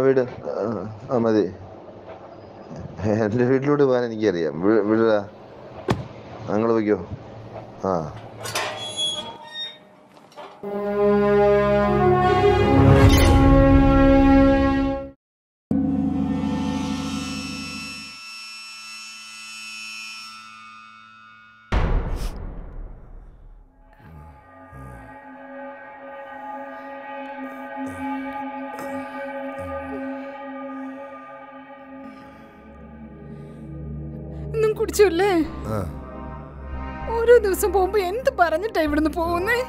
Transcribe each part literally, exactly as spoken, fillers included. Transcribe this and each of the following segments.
വീട് ആ മതി. എൻ്റെ വീട്ടിലോട്ട് പോകാൻ എനിക്കറിയാം. വിടാ, നിങ്ങൾ വയ്ക്കോ. ആ കുടിച്ചല്ലേ? ഓരോ ദിവസം പോകുമ്പോ എന്ത് പറഞ്ഞിട്ടാ ഇവിടുന്ന് പോകുന്നേ?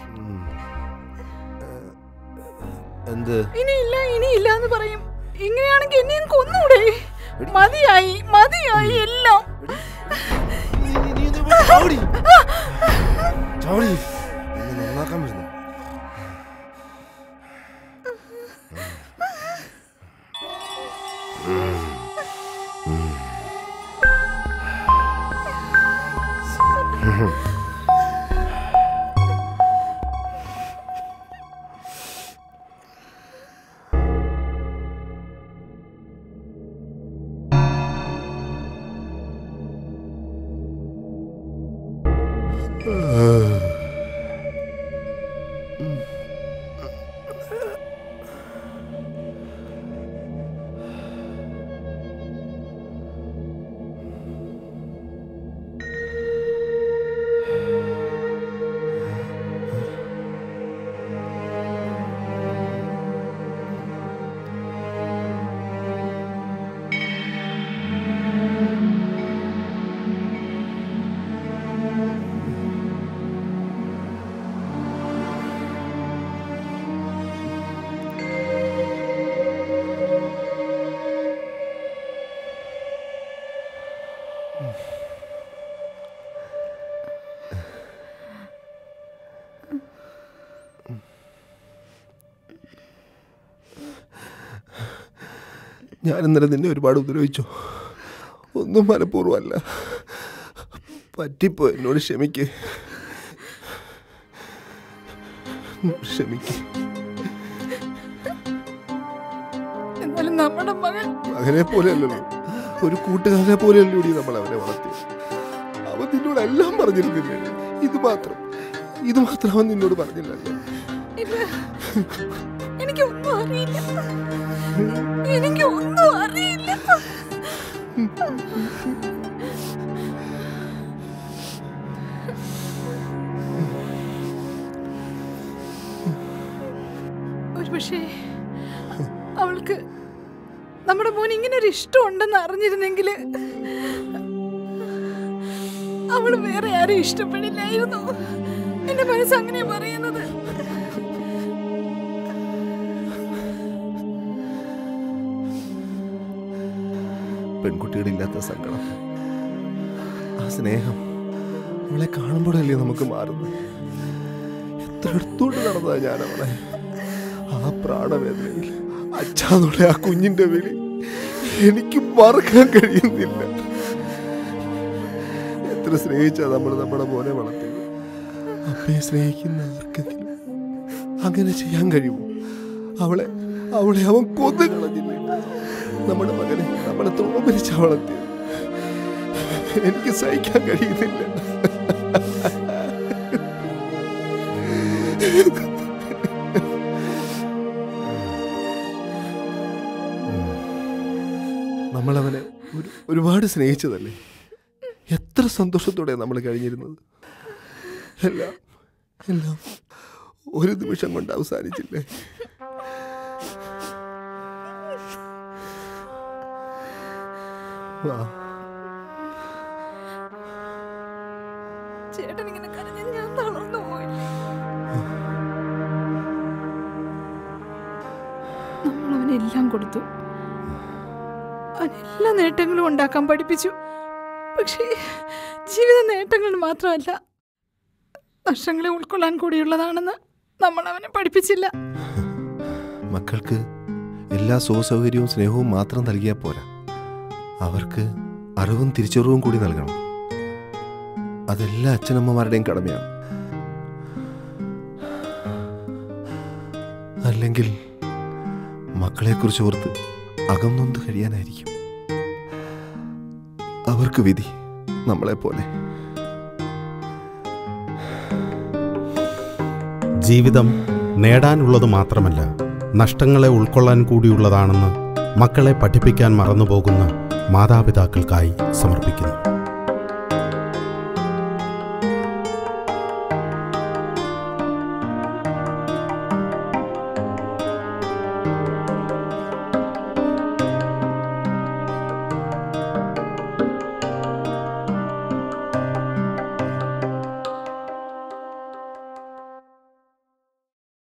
ഇനിയില്ല ഇനിയില്ല എന്ന് പറയും. ഇങ്ങനെയാണെങ്കിൽ എന്നെ കൊന്നൂടെ? മതിയായി മതിയായി എല്ലാം. ഞാൻ ഇന്നലെ നിന്നെ ഒരുപാട് ഉപദ്രവിച്ചു. ഒന്നും മനഃപൂർവ്വമല്ല. പറ്റിപ്പോ, എന്നോട് ക്ഷമിക്ക് ക്ഷമിക്ക്. മകനെ പോലെയല്ലല്ലോ, ഒരു കൂട്ടുകാരനെ പോലെയല്ലോ നമ്മൾ അവനെ വളർത്തി. അവൻ നിന്നോട് എല്ലാം പറഞ്ഞിരുന്നില്ലേ? ഇത് മാത്രം ഇത് മാത്രം അവൻ നിന്നോട് പറഞ്ഞില്ലല്ലേ? എനിക്കൊന്നും അറിയില്ല, എനിക്കൊന്നും അറിയില്ല. ഒരു പക്ഷേ അവൾക്ക് നമ്മുടെ മോൻ ഇങ്ങനെ ഒരു ഇഷ്ടം ഉണ്ടെന്ന് അറിഞ്ഞിരുന്നെങ്കിൽ അവള് വേറെ ആരും ഇഷ്ടപ്പെടില്ലായിരുന്നു. എന്റെ മനസ്സ് അങ്ങനെ പറയുന്നത്. പെൺകുട്ടികളില്ലാത്ത സങ്കടം, ആ സ്നേഹം അവളെ കാണുമ്പോഴല്ലേ നമുക്ക് മാറുന്നത്. എത്ര എടുത്തോണ്ട് നടന്നതാ ഞാൻ അവളെ. ആ പ്രാണവേദനയിൽ അച്ഛാന്നുള്ള ആ കുഞ്ഞിന്റെ വിളി എനിക്ക് മറക്കാൻ കഴിയുന്നില്ല. എത്ര സ്നേഹിച്ചാ നമ്മൾ നമ്മുടെ മോനെ വളർത്തി. അപ്പയെ സ്നേഹിക്കുന്ന ആർക്കെങ്കിലും അങ്ങനെ ചെയ്യാൻ കഴിയുമോ? അവളെ അവളെ അവൻ കൊന്നു കളഞ്ഞില്ലേ? നമ്മുടെ മകനെ നമ്മളെ തോമരിച്ച വളർത്തി. എനിക്ക് സഹിക്കാൻ കഴിയുന്നില്ല. നമ്മളവനെ ഒരു ഒരുപാട് സ്നേഹിച്ചതല്ലേ? എത്ര സന്തോഷത്തോടെ നമ്മൾ കഴിഞ്ഞിരുന്നത്. എല്ലാം എല്ലാം ഒരു നിമിഷം കൊണ്ട് അവസാനിച്ചില്ലേ? ചേട്ടൻ ഇങ്ങനെ കരഞ്ഞ ഞാൻ തളർന്നു പോയി. നമ്മളവനെല്ലാം കൊടുത്തു, അവനെല്ലാ നേട്ടങ്ങളും ഉണ്ടാക്കാൻ പഠിപ്പിച്ചു. പക്ഷേ ജീവിത നേട്ടങ്ങൾ മാത്രമല്ല, നഷ്ടങ്ങളെ ഉൾക്കൊള്ളാൻ കൂടിയുള്ളതാണെന്ന് നമ്മൾ അവനെ പഠിപ്പിച്ചില്ല. മക്കൾക്ക് എല്ലാ സുഖസൗകര്യവും സ്നേഹവും മാത്രം നൽകിയാൽ പോരാ, അവർക്ക് അറിവും തിരിച്ചറിവും കൂടി നൽകണം. അതെല്ലാ അച്ഛനമ്മമാരുടെയും കടമയാണ്. അല്ലെങ്കിൽ മക്കളെക്കുറിച്ച് ഓർത്ത് അകന്നൊന്ന് കഴിയാനായിരിക്കും അവർക്ക് വിധി. നമ്മളെപ്പോലെ ജീവിതം നേടാനുള്ളത് മാത്രമല്ല, നഷ്ടങ്ങളെ ഉൾക്കൊള്ളാൻ കൂടിയുള്ളതാണെന്ന് മക്കളെ പഠിപ്പിക്കാൻ മറന്നുപോകുന്ന മാതാപിതാക്കൾക്കായി സമർപ്പിക്കുന്നു.